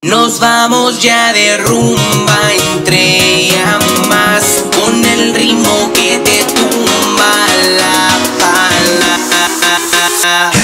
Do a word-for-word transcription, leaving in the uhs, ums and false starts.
Nos vamos ya de rumba entre llamas, con el ritmo que te tumba la pala.